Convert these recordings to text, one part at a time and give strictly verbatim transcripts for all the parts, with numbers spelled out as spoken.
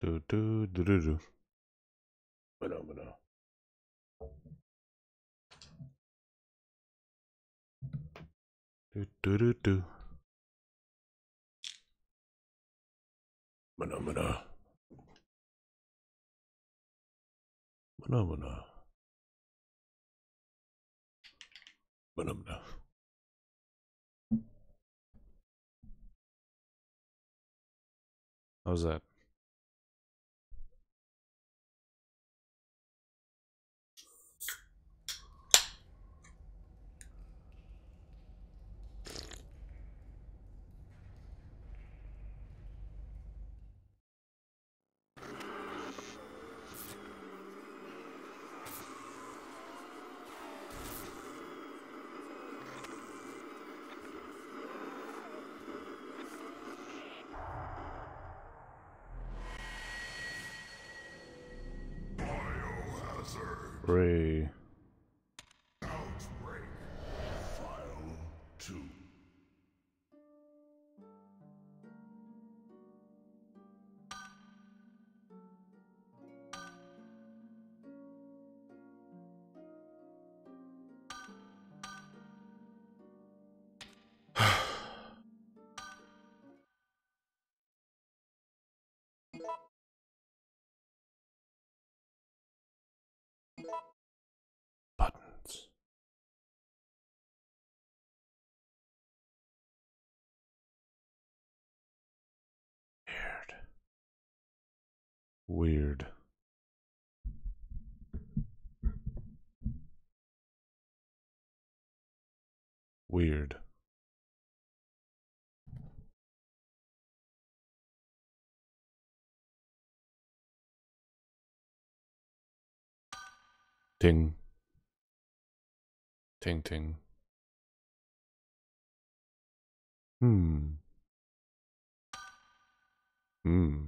Do do do do do. Phenomena. Do do do do. Phenomena. Phenomena. Phenomena. How's that? Ray. Outbreak. File two. Buttons. Weird. Weird. Weird. Ting. Ting ting. Hmm. Hmm.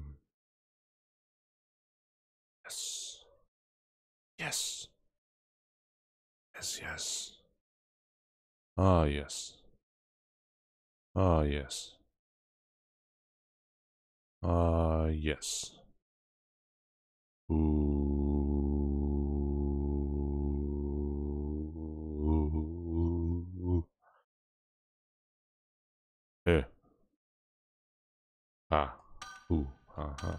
Yes. Yes. Yes, yes. Ah, yes. Ah, yes. Ah, yes. Ooh. Eh. Ah. Ooh. Uh-huh.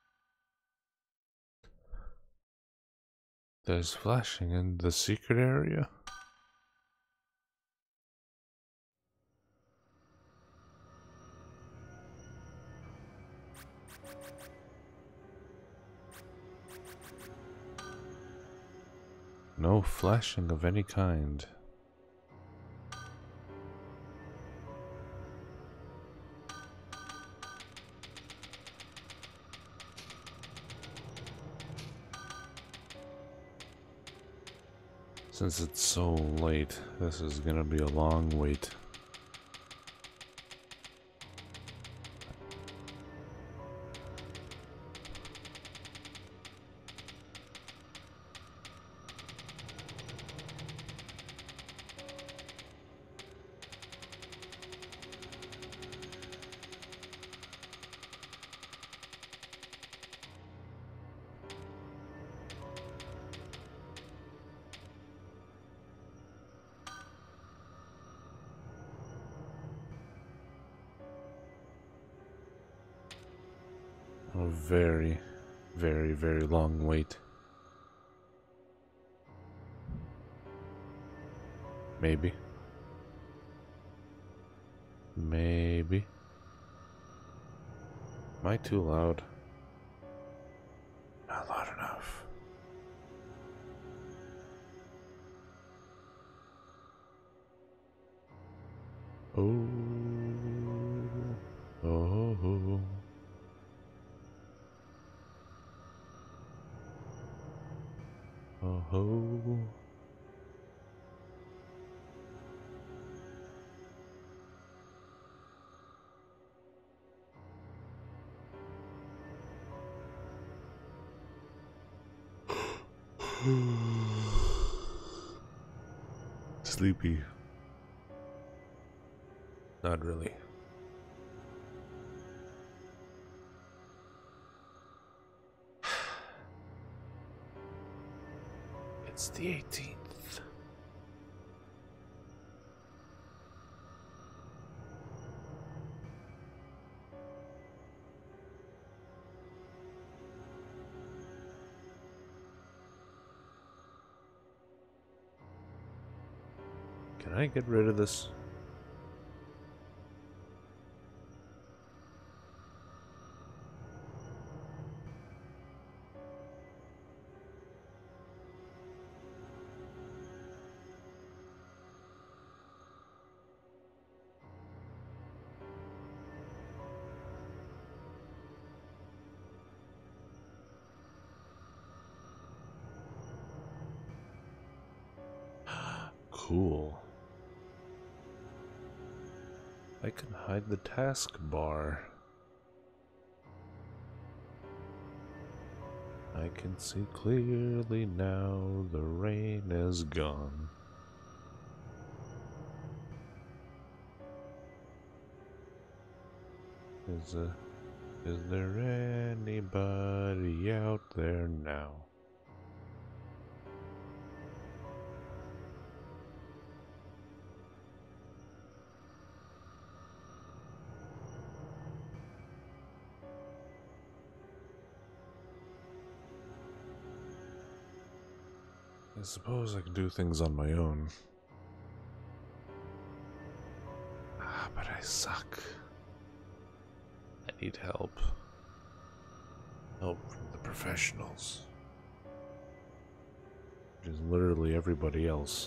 There's flashing in the secret area? No flashing of any kind. Since it's so late, this is gonna be a long wait. A very, very, very long wait. Maybe. Maybe. Am I too loud? Not loud enough. Oh. Oh. Oh. Oh. Sleepy. Not really. It's the eighteenth. Can I get rid of this? Cool. I can hide the taskbar. I can see clearly now the rain is gone. Is, uh, is there anybody out there now? I suppose I can do things on my own. Ah, but I suck. I need help. Help from the professionals. Which is literally everybody else.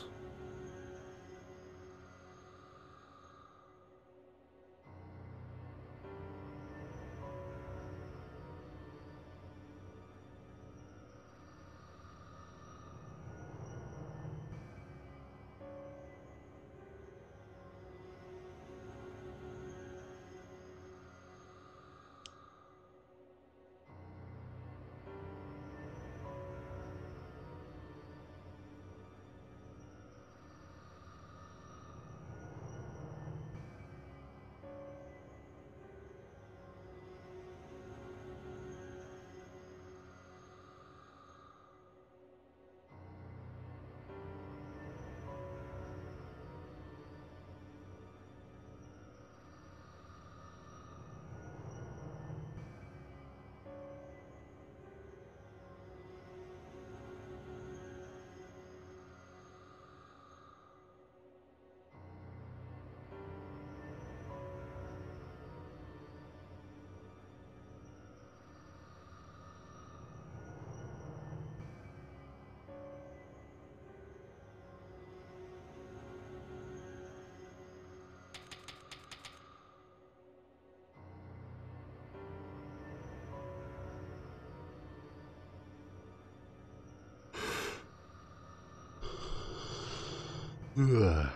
Ugh.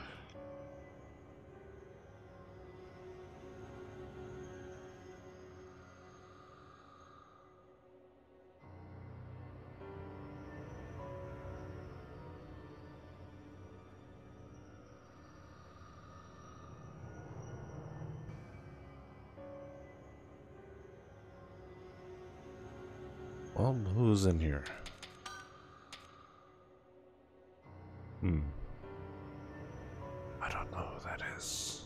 Well, who's in here? Hmm. I don't know who that is.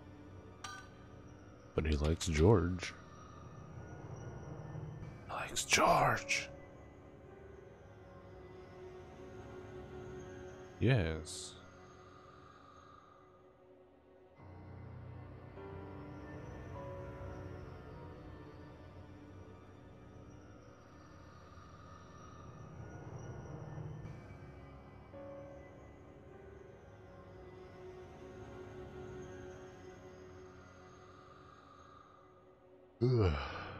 But he likes George. He likes George. Yes. Ugh.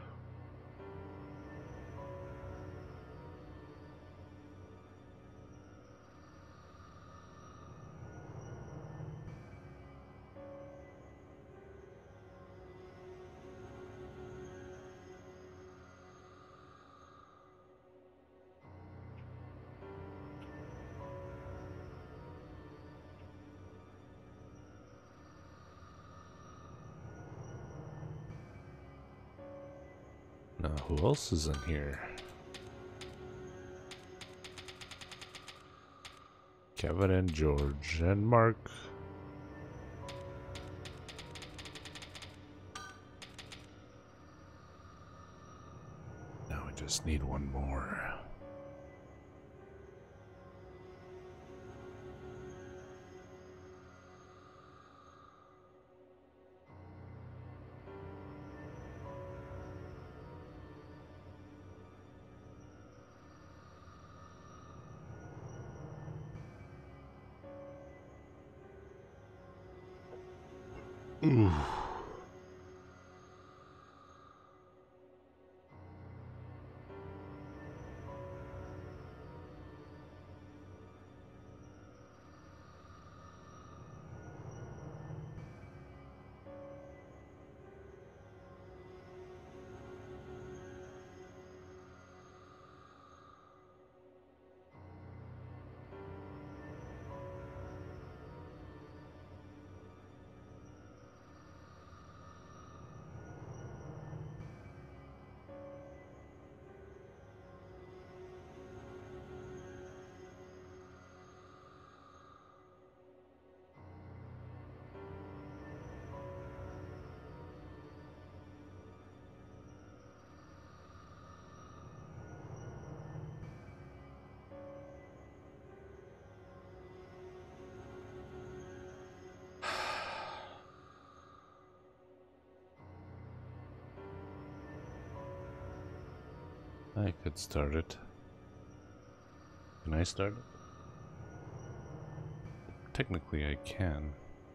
Now, who else is in here? Kevin and George and Mark. Now I just need one more. Ooh. I could start it. Can I start it? Technically I can.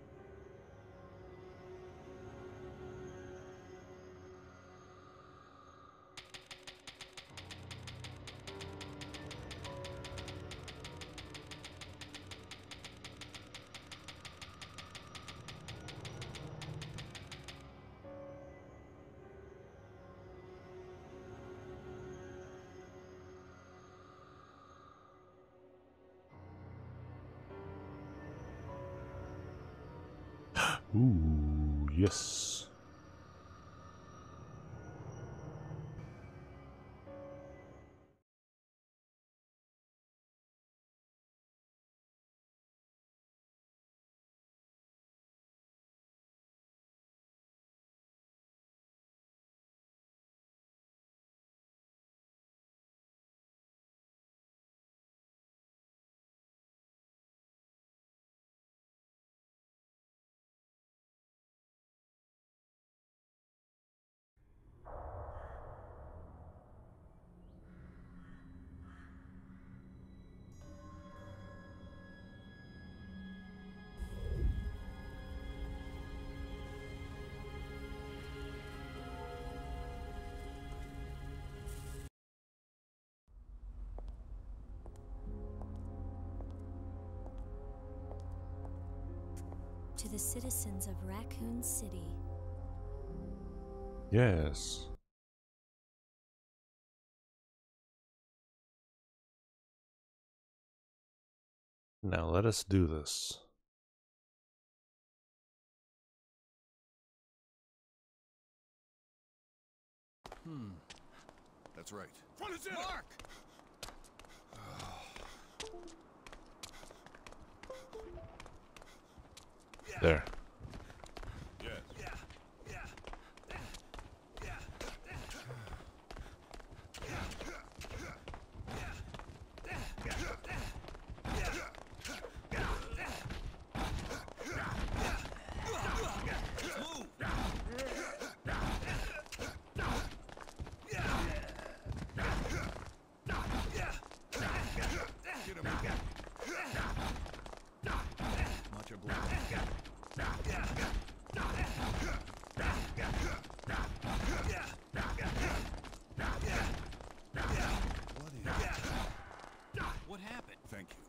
Ooh, yes. To the citizens of Raccoon City. Yes. Now let us do this. Hmm. That's right. Front is in. Mark! There. Yes. Yeah. Yeah. Yeah. Get him. Watch your blood. What is? What happened? Thank you.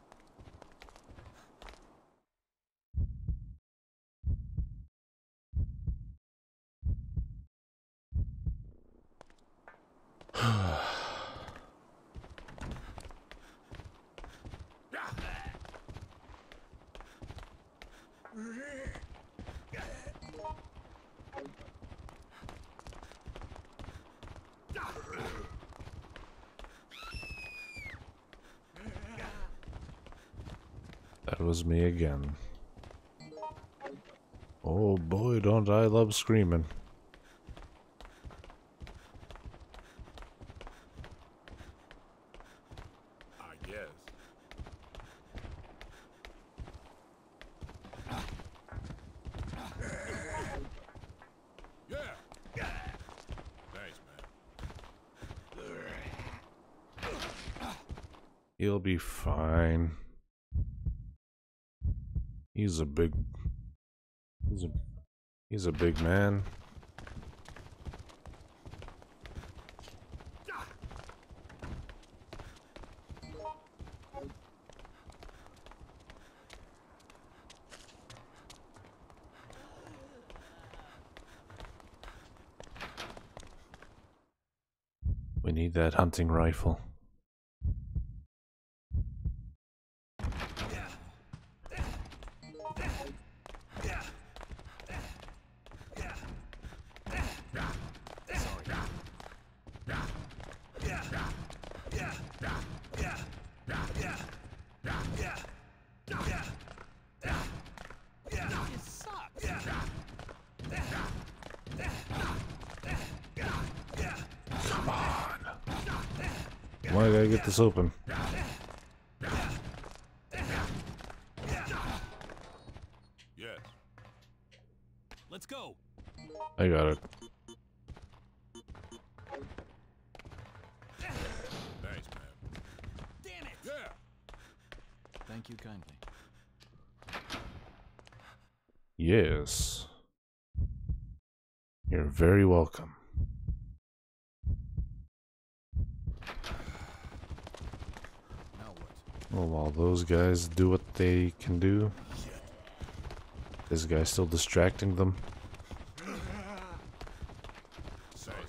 was me again. Oh boy, don't I love screaming. I guess. Yeah. Thanks, man. He'll be fine. He's a big... He's a... He's a big man. We need that hunting rifle. Come on. Why did I get this open? Yes. Let's go. I got it. Thanks, man. Damn it. Yeah. Thank you kindly. Yes. You're very welcome. Now what? Well, while those guys do what they can do, this guy's still distracting them. Thanks, man.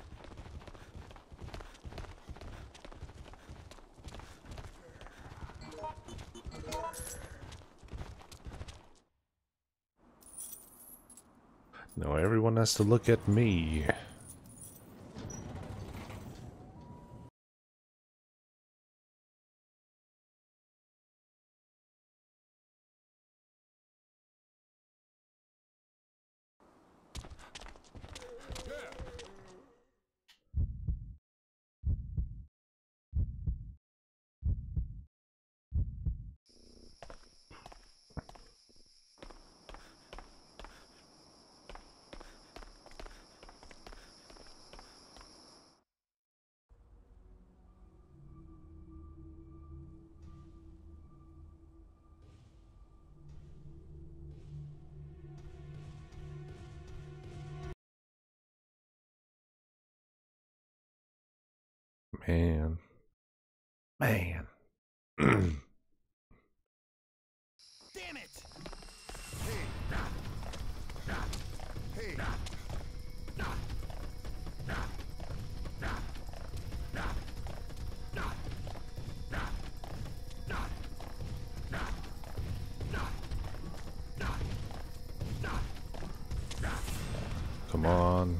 Now everyone has to look at me. Man. Man. Damn it. Hey. Come on.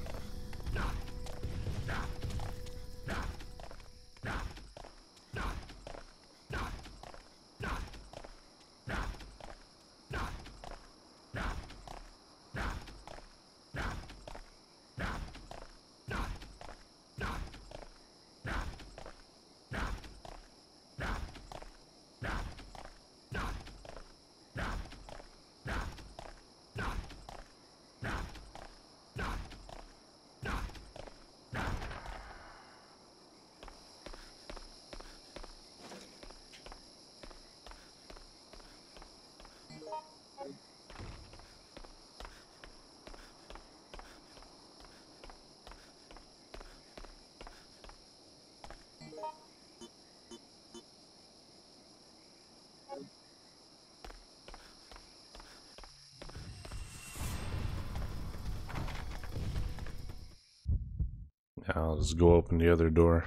Now let's go open the other door.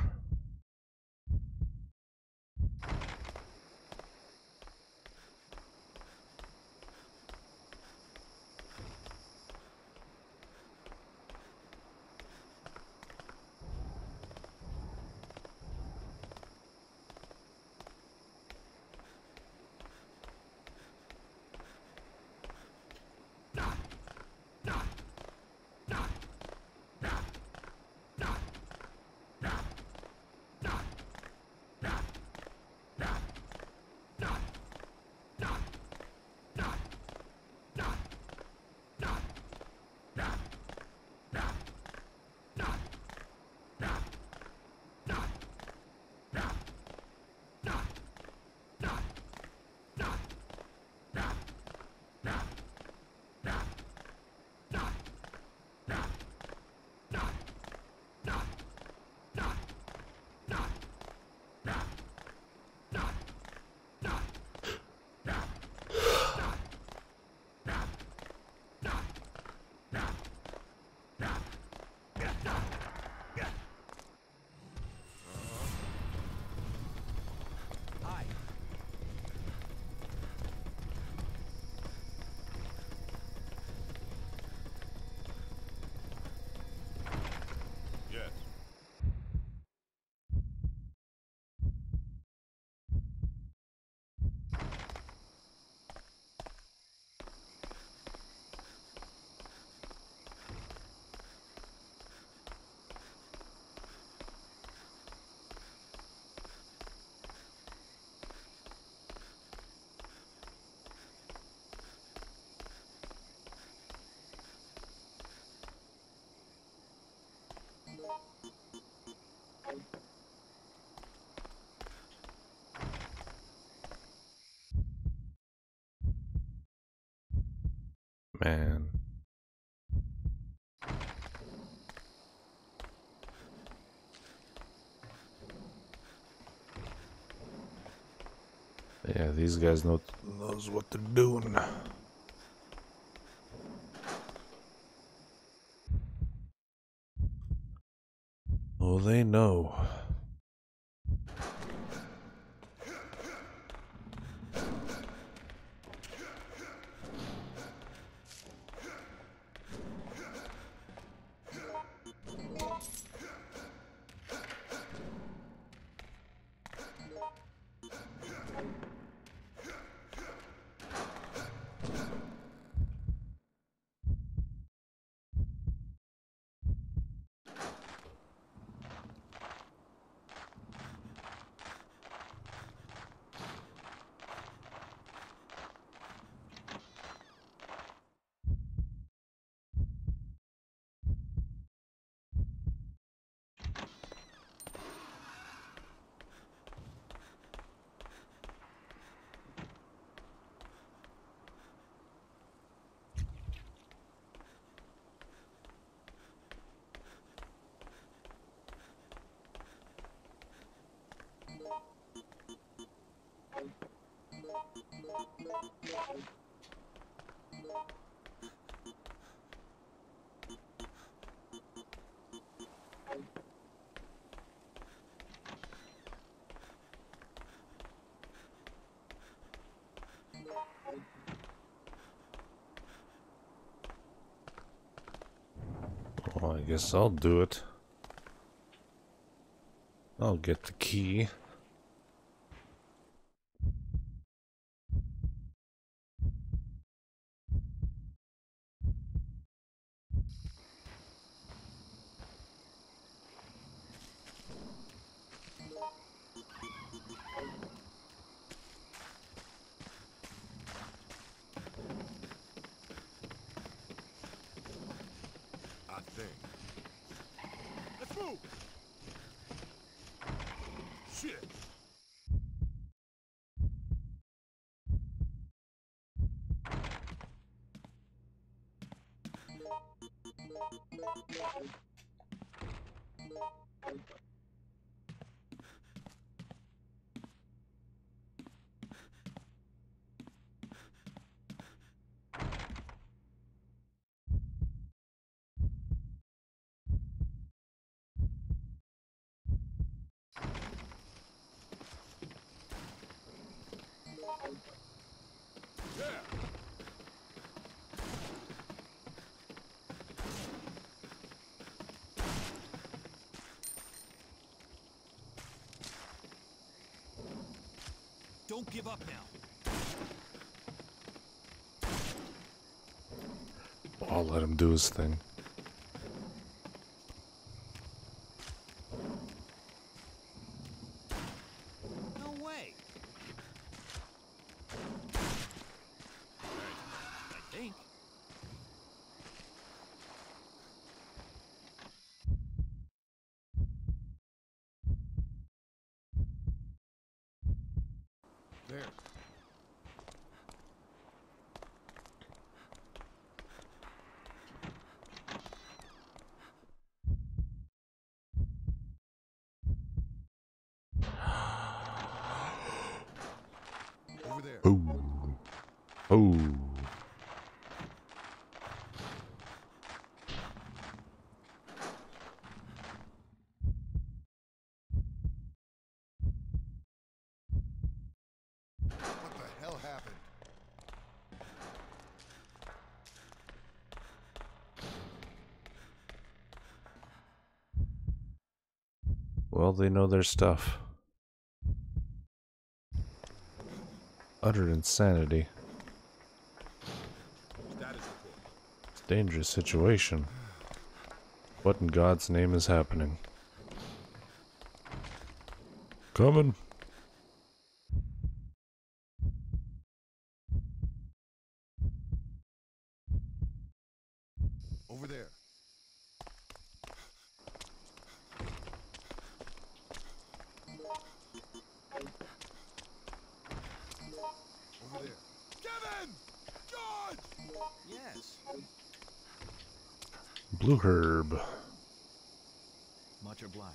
Hi. Yes. Man. Yeah, these guys know knows what they're doing. Oh, they know. Well, I guess I'll do it. I'll get the key. I think. Let's move. Shit. Yeah. Don't give up now. I'll let him do his thing. No way. I think. There. Over there. Oh. Oh. Well, they know their stuff. Utter insanity. Status report. It's a dangerous situation. What in God's name is happening? Coming. Over there. Over there. Kevin! George! Yes. Blue herb. Much obliged.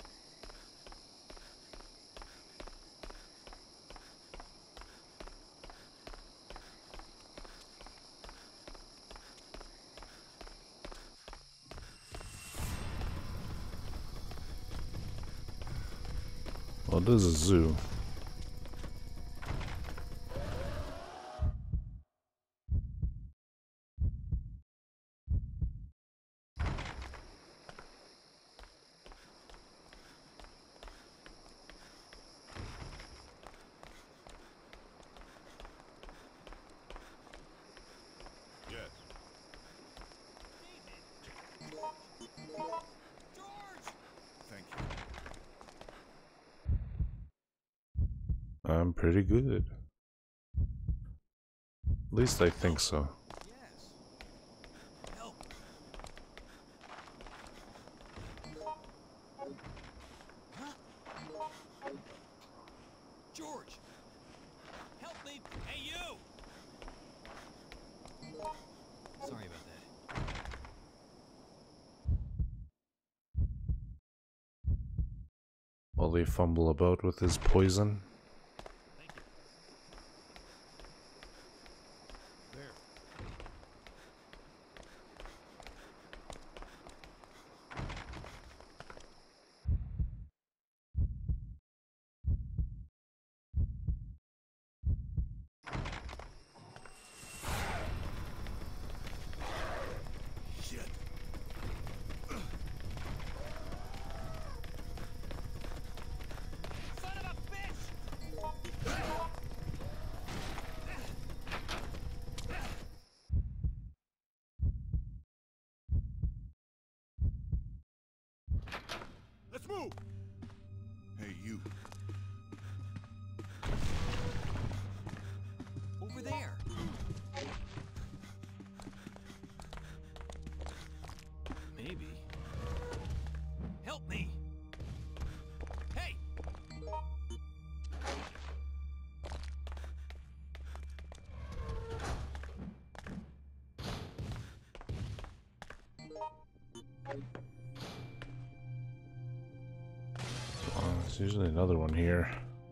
Well, this is a zoo. Yes. George! Thank you. I'm pretty good. At least I think so. Yes. Help. Huh? George! Help me! Hey, you! Sorry about that. While they fumble about with his poison. Thank you. There. Shit. Son of a bitch! Let's move. Hey, you. Over there. Maybe. Help me! Hey! Oh, there's usually another one here.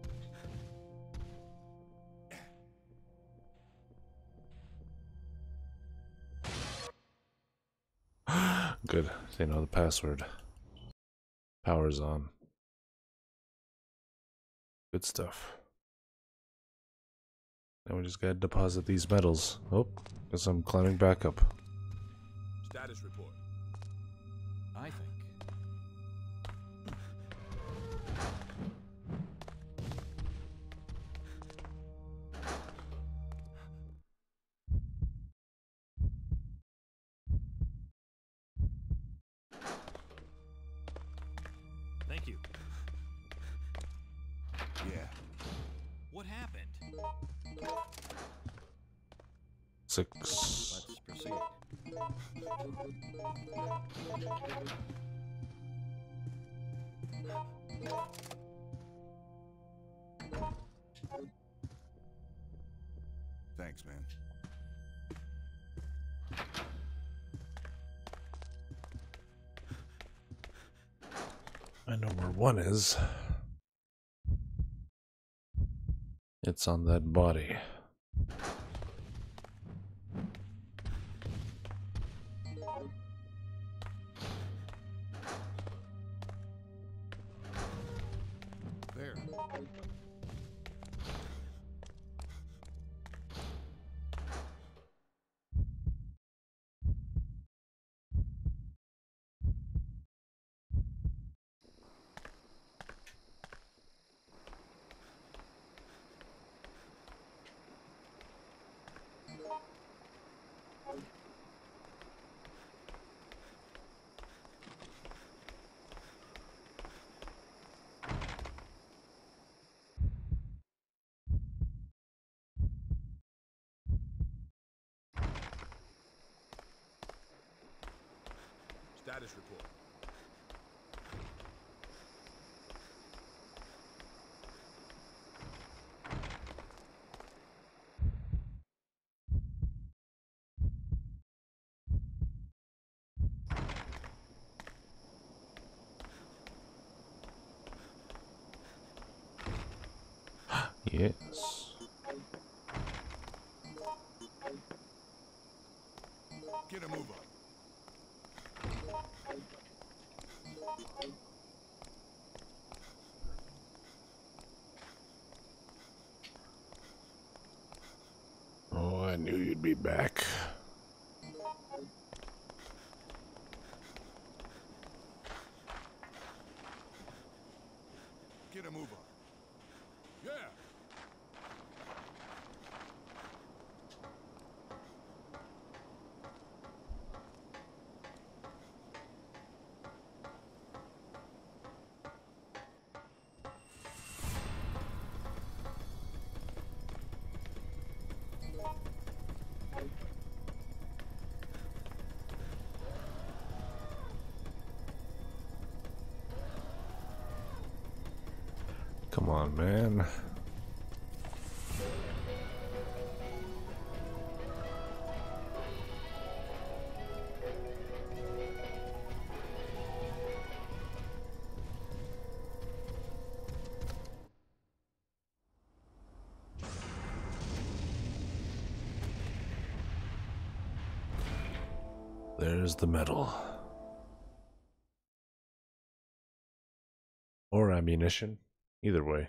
Good. They know the password. Power's on. Good stuff. Now we just gotta deposit these metals. Oh, guess I'm climbing back up. Status report. I think. Thank you. Yeah. What happened? Six. Let's proceed. Thanks, man. I know where one is. It's on that body. There. Status report. Yes. Get a move on. Oh, I knew you'd be back. Get a move on. Yeah. Come on, man. There's the medal. Or ammunition. Either way.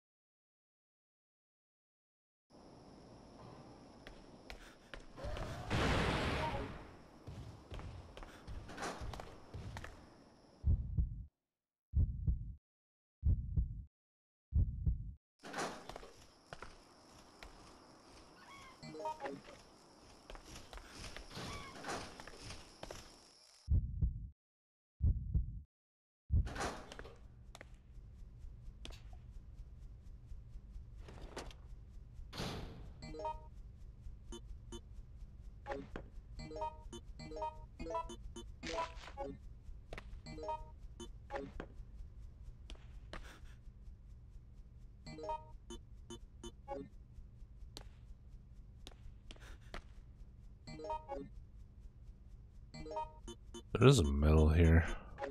There is a medal here.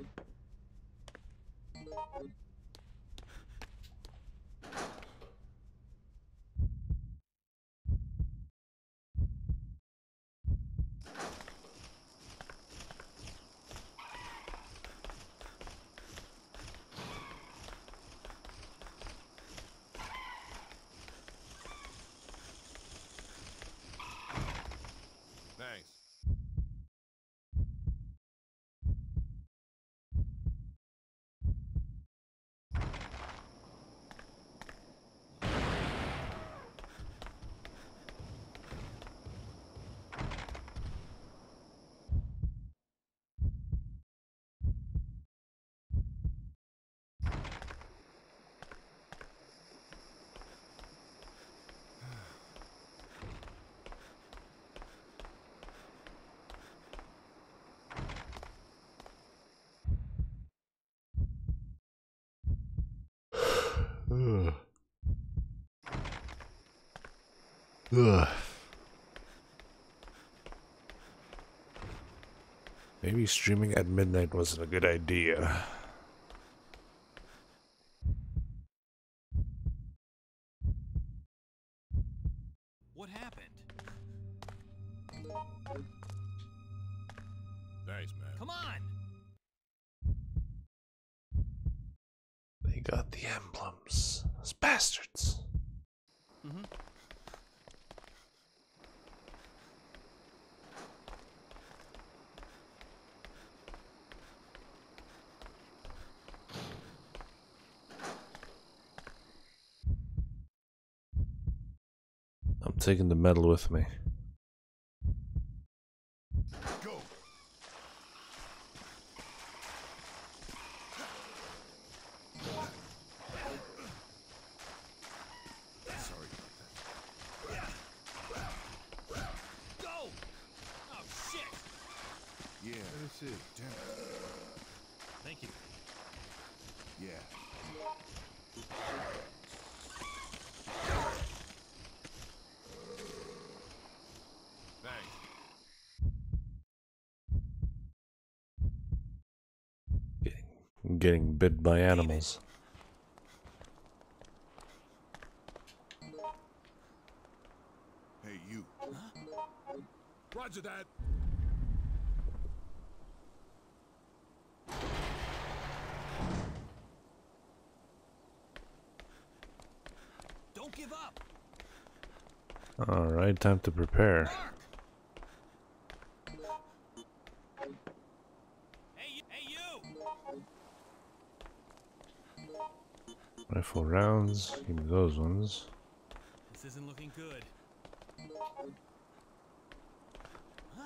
Thanks. Ugh. Ugh. Maybe streaming at midnight wasn't a good idea. What happened? Thanks, man. Come on! They got the emblems. Those bastards. Mm-hmm. I'm taking the medal with me. Go. Sorry about that. Go! Oh, shit! Yeah, this is damn. getting bit by animals. Hey, you. Roger that. Don't give up. Alright, time to prepare. Mark. Hey, you- hey, you. Rifle rounds, give me those ones. This isn't looking good. Huh?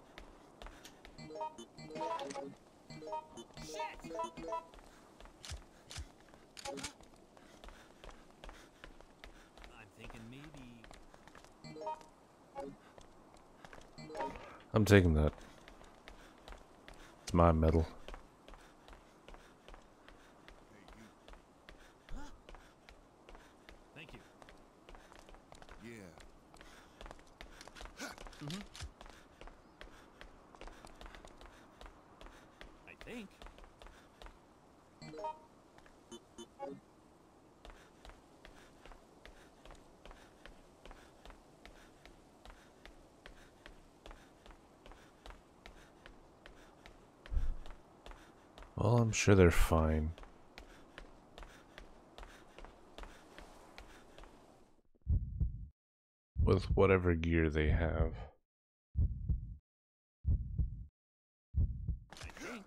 Shit! Huh? I'm thinking maybe. I'm taking that. It's my medal. Thank you. Yeah. Mm-hmm. I think. Well, I'm sure they're fine. With whatever gear they have. I think.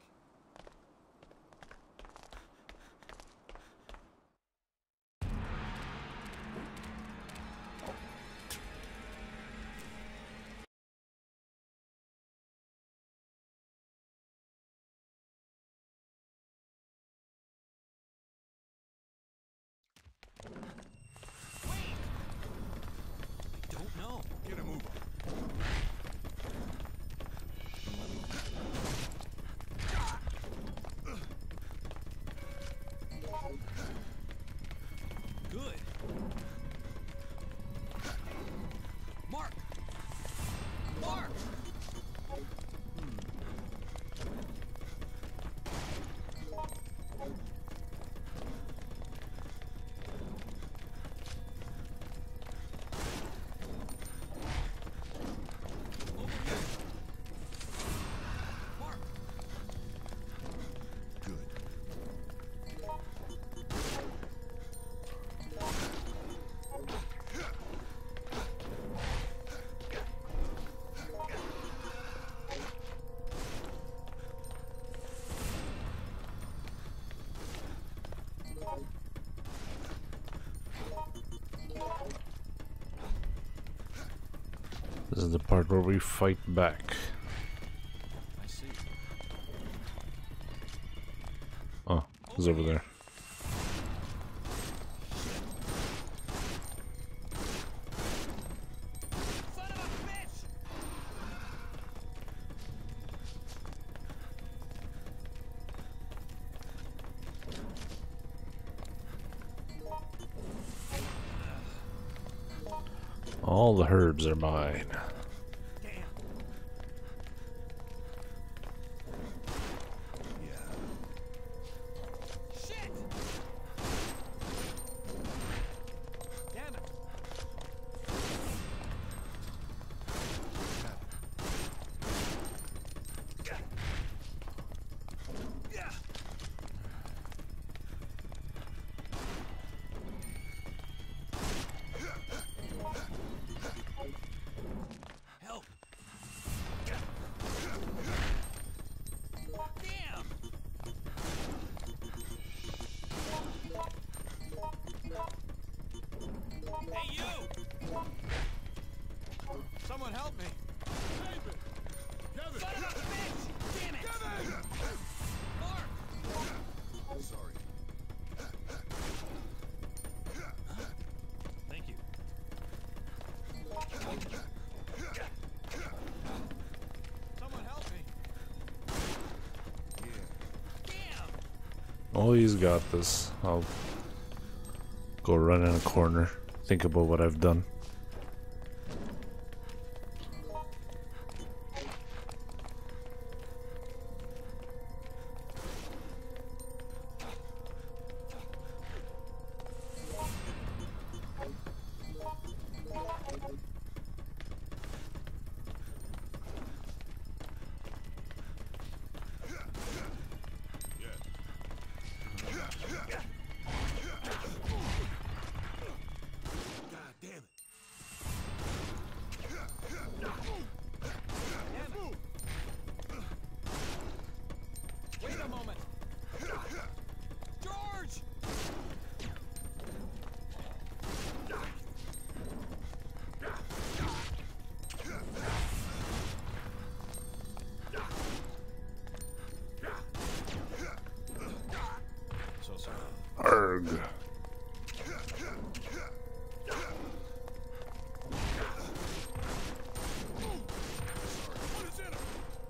Wait. I don't know. Get a move on. Good. Mark. Mark. Over here. Mark. Good. This is the part where we fight back. I see. Oh, he's over there. Son of a bitch! All the herbs are mine. Damn. Yeah. Shit! Damn it. Yeah. Help. Damn. Hey, you! Someone help me! David! Kevin! Son of a bitch! Damn it! Kevin! Mark! Sorry. Thank you. Someone help me! Yeah. Damn! Oh, he's got this. I'll go run in a corner. Think about what I've done. Arg. What is in him?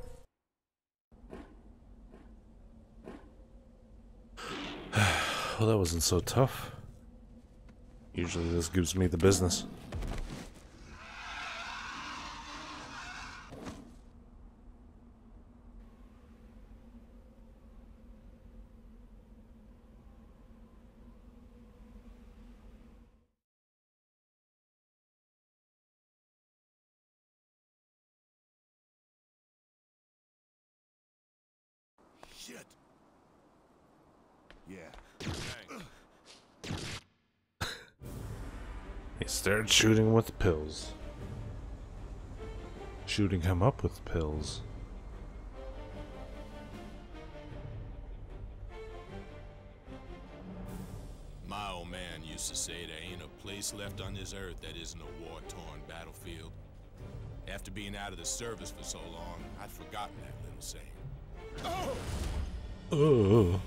Well, that wasn't so tough. Usually this gives me the business. Shit. Yeah. He started shooting with pills. Shooting him up with pills. My old man used to say there ain't a place left on this earth that isn't a war-torn battlefield. After being out of the service for so long, I'd forgotten that little saying. Oh.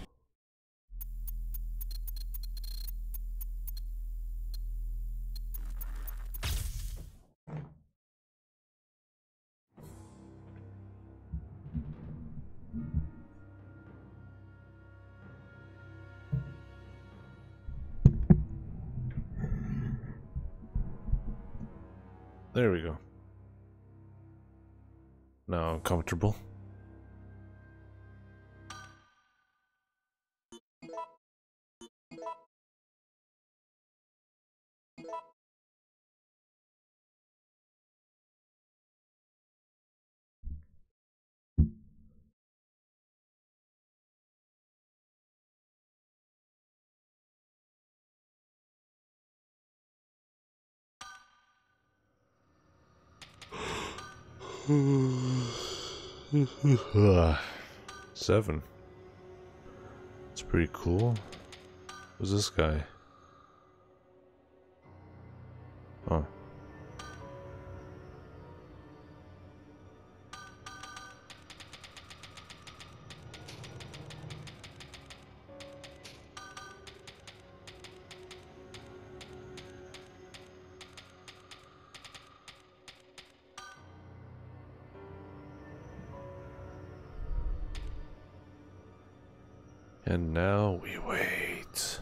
There we go. Now I'm comfortable. Seven. It's pretty cool. Who's this guy? Oh. And now we wait.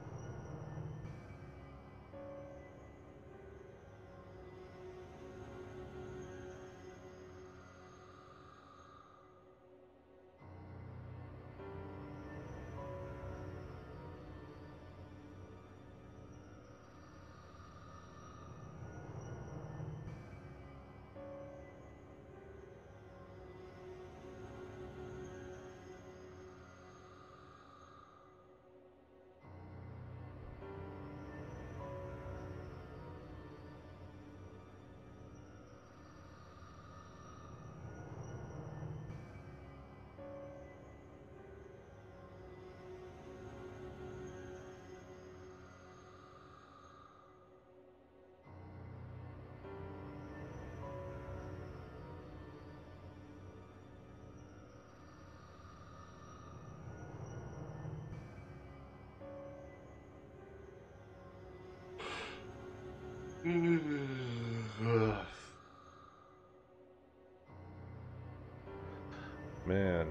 Man.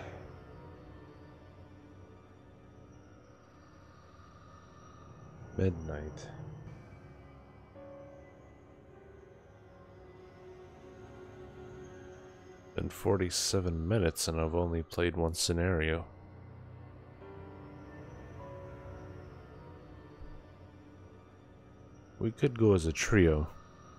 Midnight. Been forty-seven minutes and I've only played one scenario. We could go as a trio.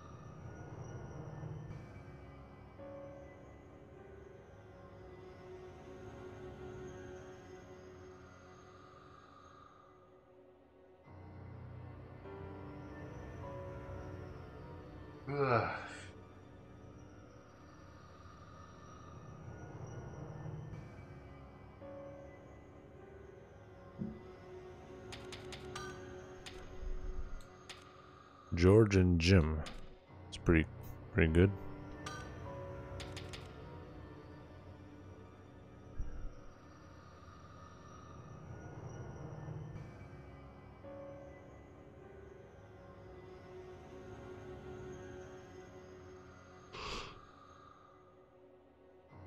Ugh. George and Jim. It's pretty pretty good.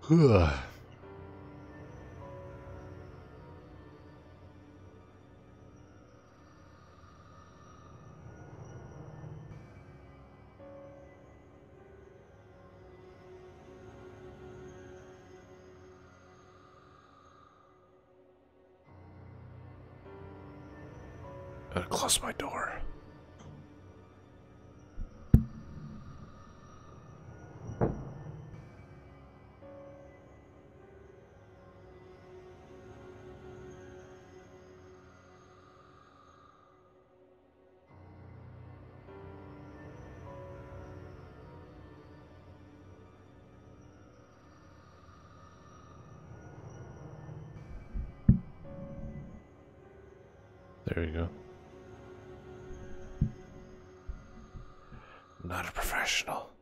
Gotta close my door. There you go. Not a professional.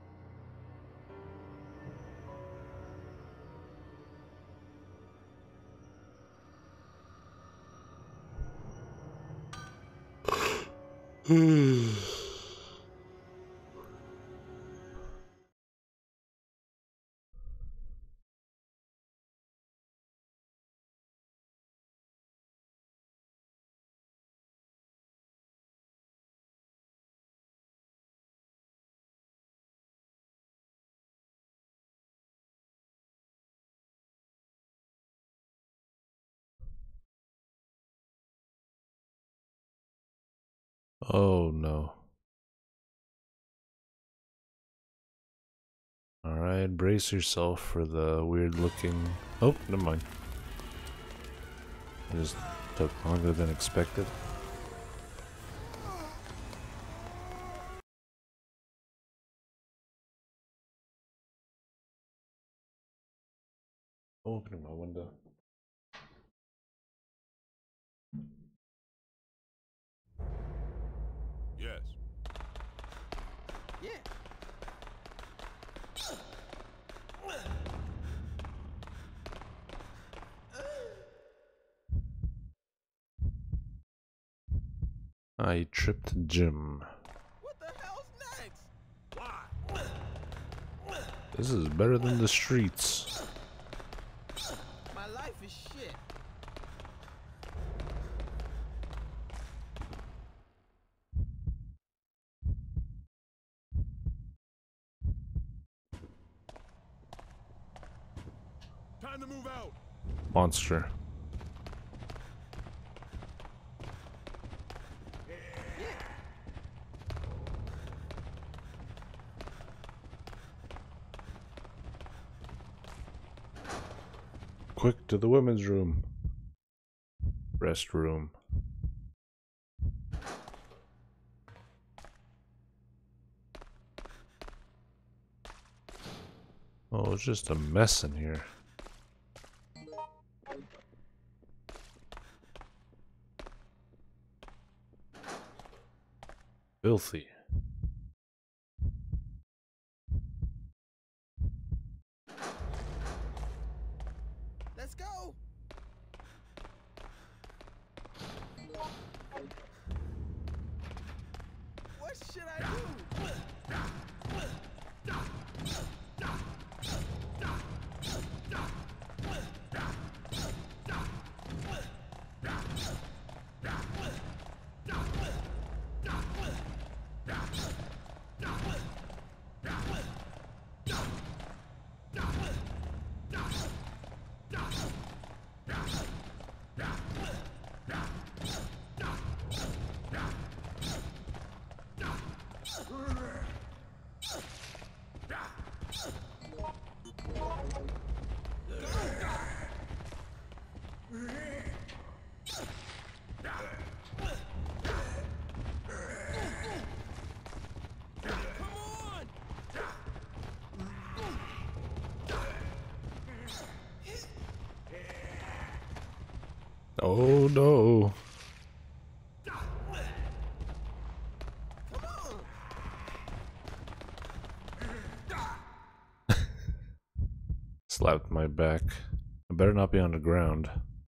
Oh no. Alright, brace yourself for the weird looking... Oh, never mind. It just took longer than expected. Opening my window. Yes. Yeah. I tripped Jim. What the hell's next? Why? This is better than the streets. My life is shit. Time to move out. Monster. Quick to the women's room. Restroom. Oh, it's just a mess in here. Filthy. Let's go. What should I do? Oh no. Slapped my back. I better not be on the ground.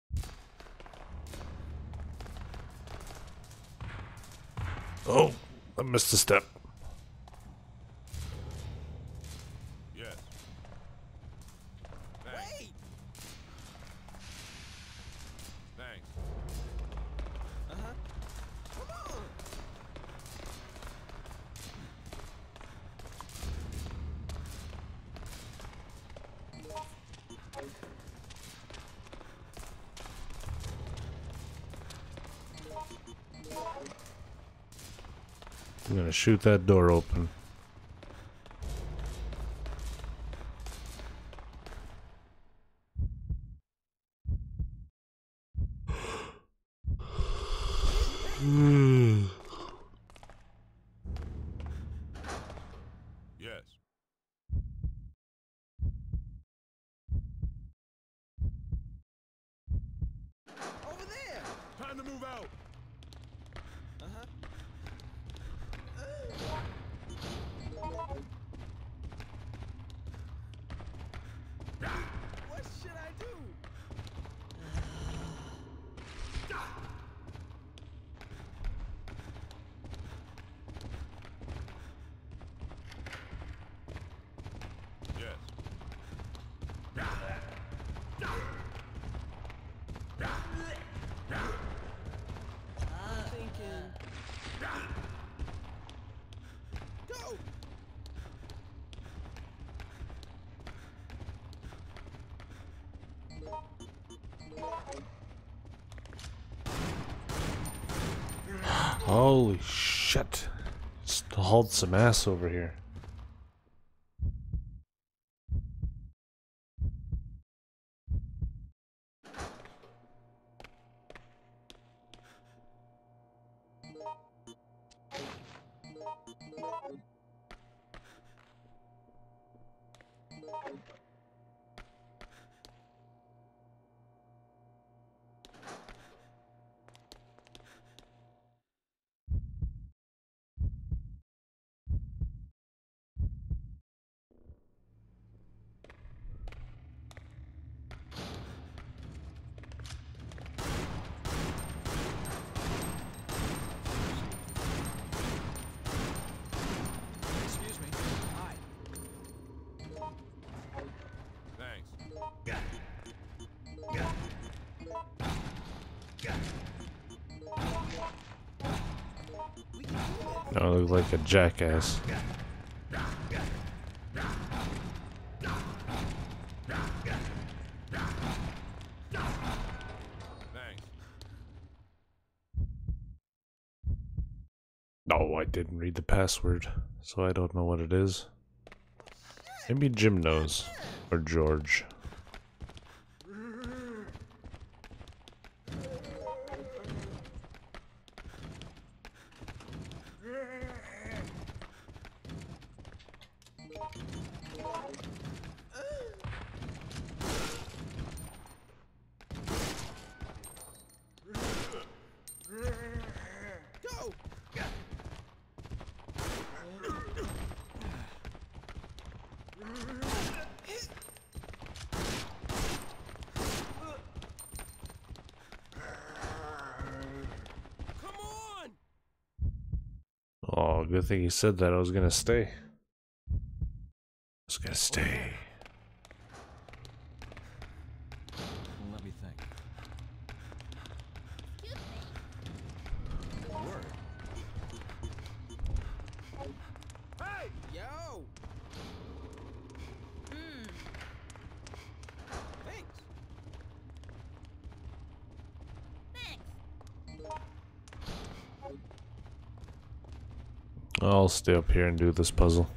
Oh, I missed a step. Yes. I'm gonna shoot that door open. Yes. Over there! Time to move out. Uh-huh. What should I do? Yes. I'm thinking. Go! Holy shit. Just hauled some ass over here. Excuse me. Hi. Thanks. We can do this. I look like a jackass. Thanks. No, I didn't read the password, so I don't know what it is. Maybe Jim knows. Or George. Go! Come on! Oh, good thing he said that. I was gonna stay. I was gonna stay. Let me think. Word. Hey! Yo! Hmm. Thanks. I'll stay up here and do this puzzle.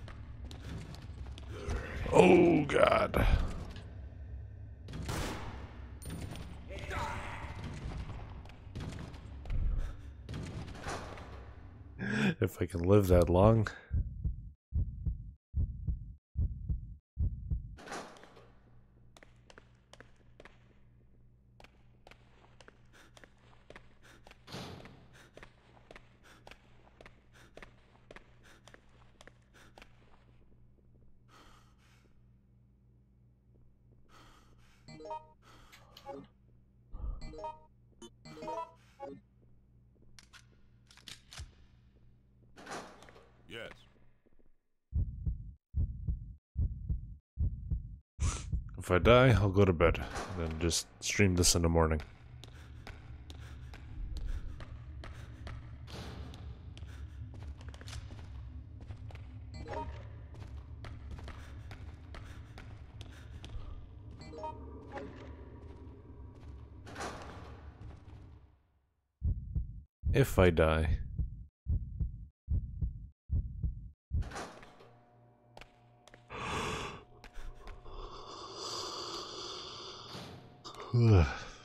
Oh god. If I can live that long. Yes. If I die, I'll go to bed. Then just stream this in the morning. If I die. Ugh.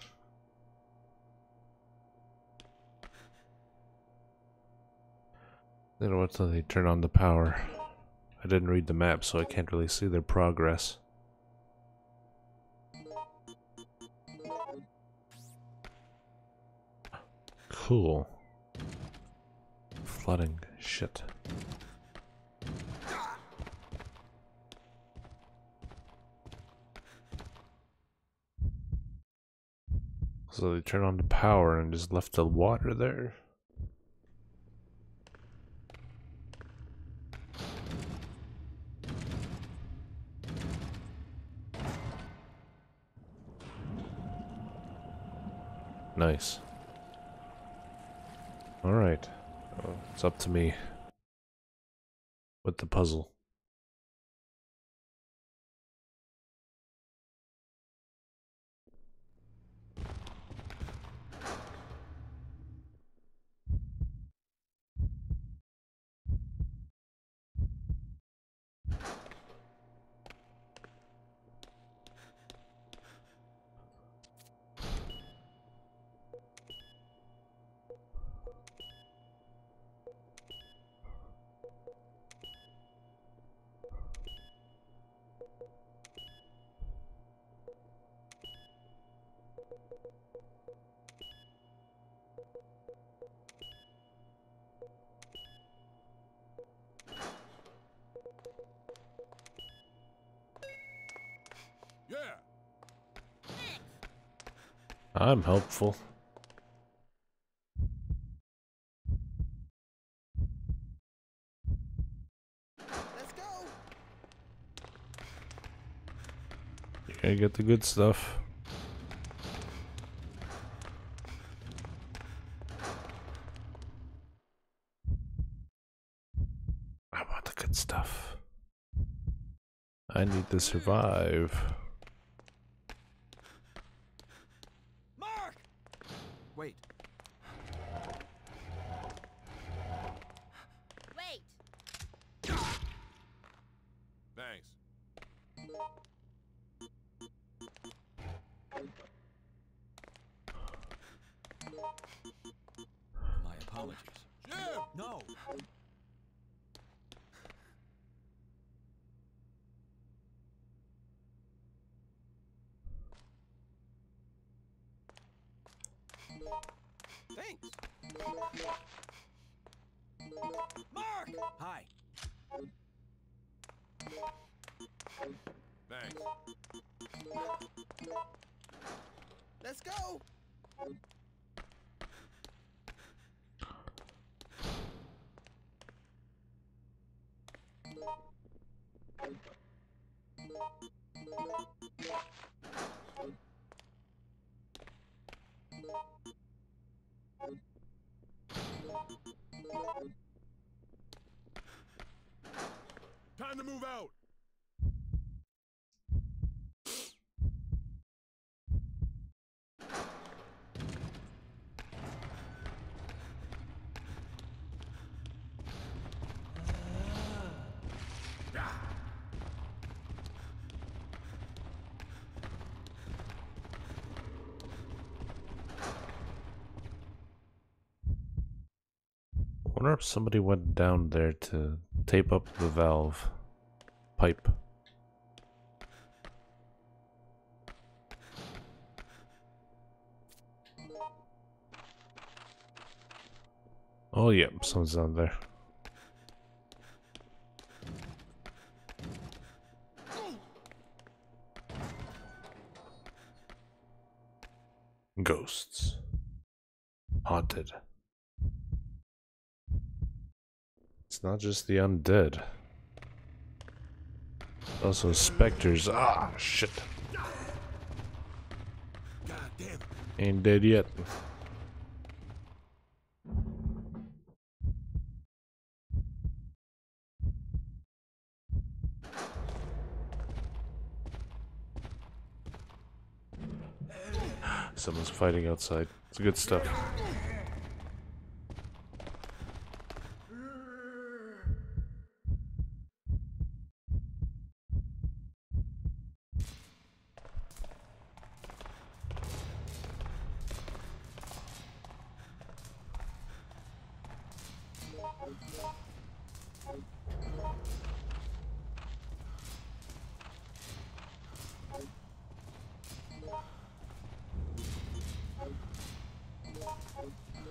Then what's when they turn on the power? I didn't read the map, so I can't really see their progress. Cool. Flooding. Shit. So they turn on the power and just left the water there. Nice. Alright. Uh, it's up to me with the puzzle. Yeah. I'm helpful. Let's go. You gotta get the good stuff. I want the good stuff. I need to survive. Mark! Wait. Wait! Thanks. My apologies. Jim! No. Thanks. Mark! Hi. Thanks. Let's go. Time to move out. I wonder if somebody went down there to tape up the valve pipe. Oh yeah, someone's down there. Ghosts. Haunted. It's not just the undead. Also specters. Ah, shit. God damn it. Ain't dead yet. Someone's fighting outside. It's good stuff.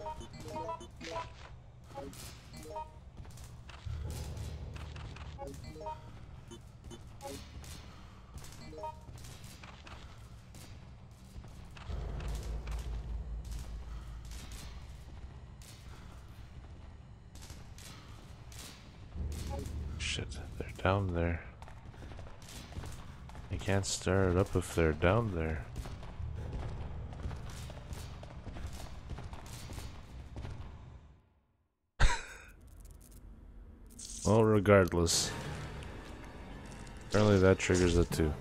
Shit, they're down there. You can't stir it up if they're down there. Well, regardless. Apparently that triggers it too.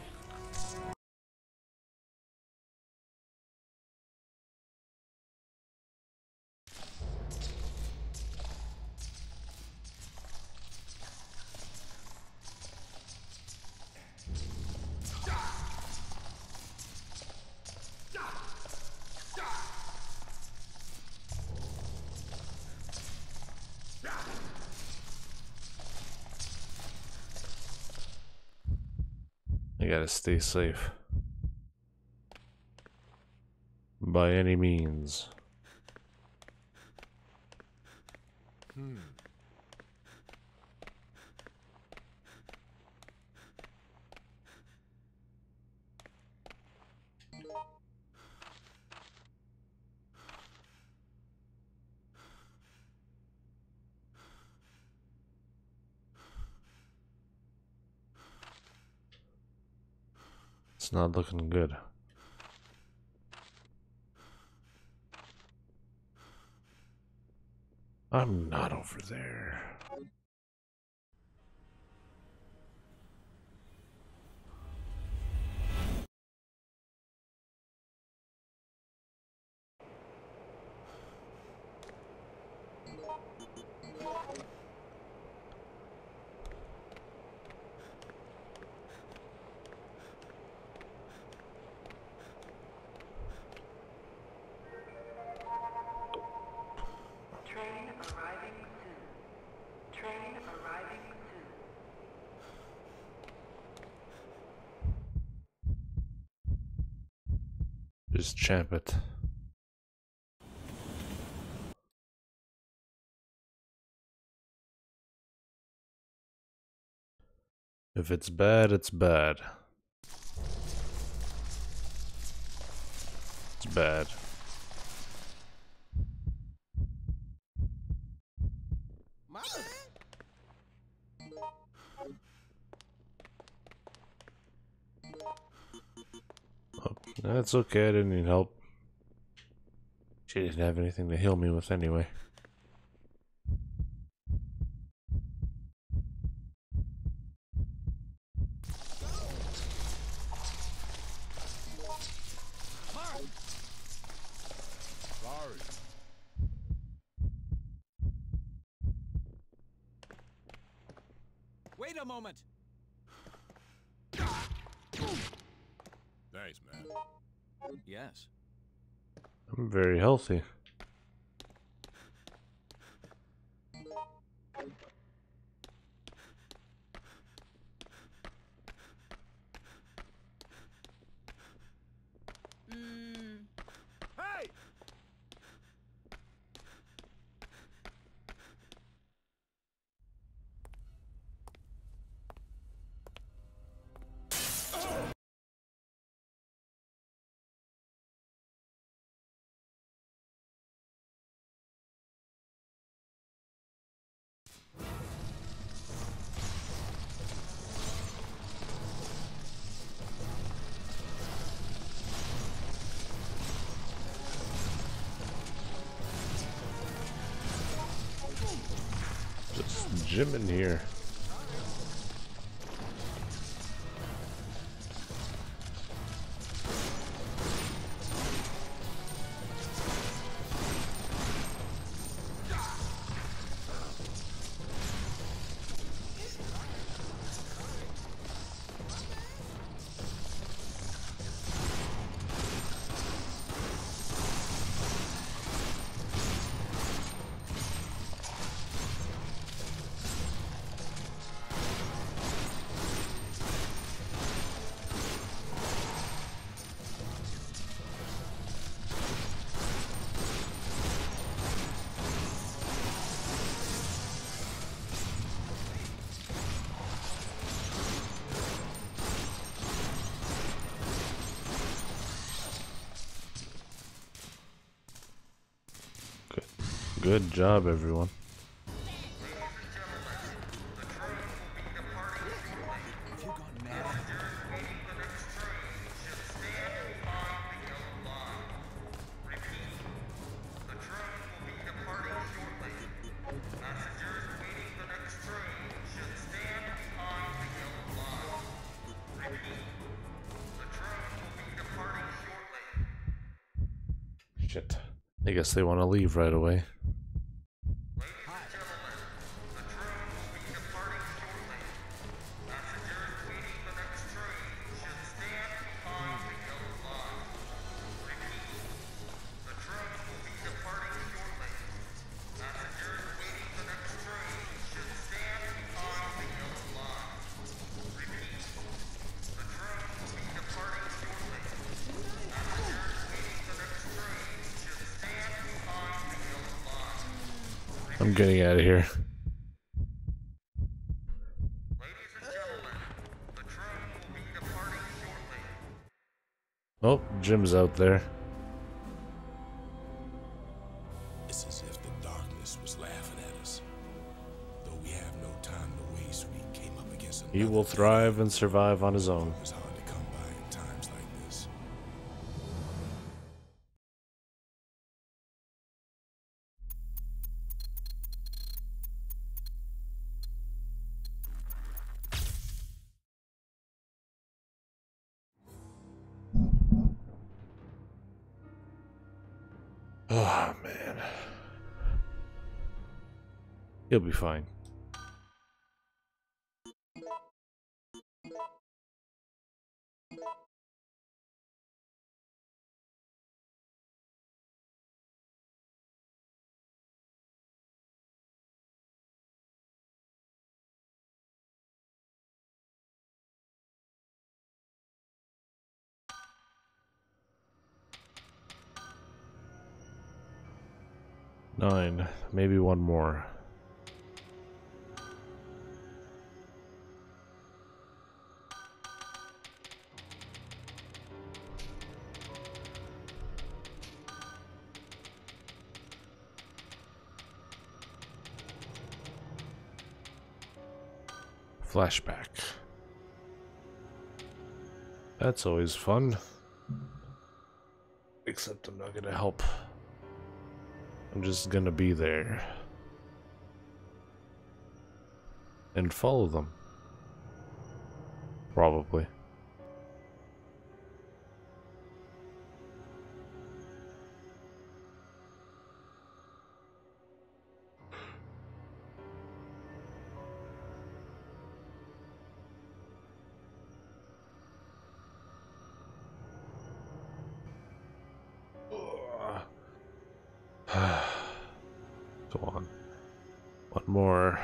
I gotta stay safe. By any means. Hmm. It's not looking good. I'm not over there. Train arriving soon. Train arriving soon. Just champ it. If it's bad, it's bad. It's bad. Oh, that's okay, I didn't need help. She didn't have anything to heal me with anyway. Sorry. Wait a moment. Thanks, man. Yes. I'm very healthy. Mm. Hey! Just Jim in here. Good job, everyone. Have you gone mad? Shit. I guess they want to leave right away. I'm getting out of here. Oh, Jim's out there. It's as if the darkness was laughing at us. Though we have no time to waste, we came up against another. He will thrive and survive on his own. It was hard to come by in times like this. Oh, man. He'll be fine. Nine. Maybe one more. Flashback. That's always fun. Except I'm not gonna help. I'm just gonna be there. And follow them. Probably. Go on. One more.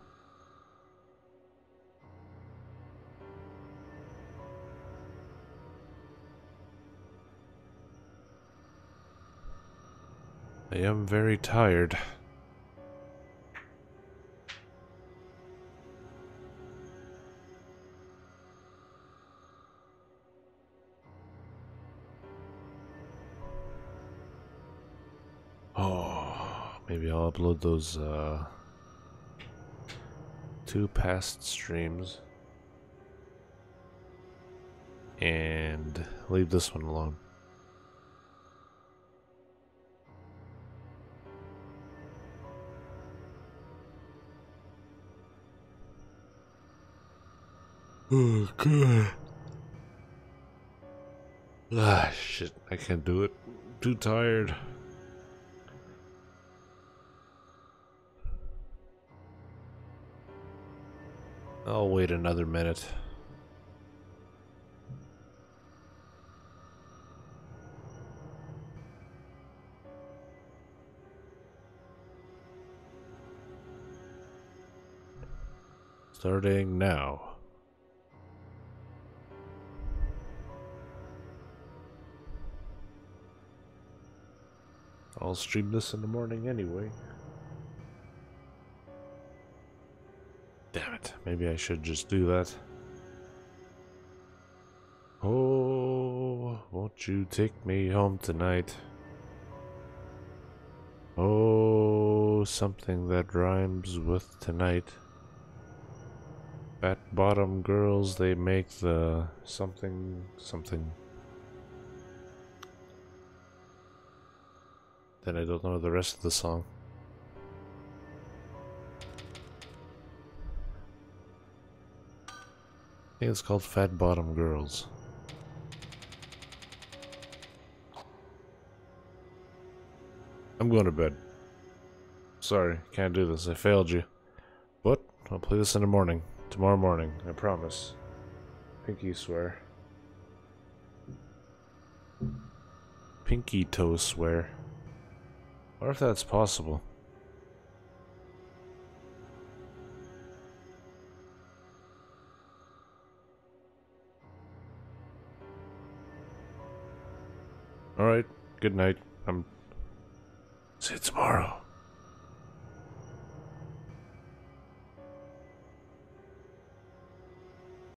I am very tired. Oh, maybe I'll upload those uh, two past streams and leave this one alone. Oh, God. Ah, shit. I can't do it. I'm too tired. I'll wait another minute. Starting now. I'll stream this in the morning anyway. Damn it. Maybe I should just do that. Oh, won't you take me home tonight? Oh. know something that rhymes with tonight. Fat bottom girls, they make the something something. Then I don't know the rest of the song. I think it's called Fat Bottom Girls. I'm going to bed. Sorry, can't do this. I failed you. But I'll play this in the morning. Tomorrow morning, I promise. Pinky swear. Pinky toe swear. What if that's possible? Alright, good night. I'm... See you tomorrow.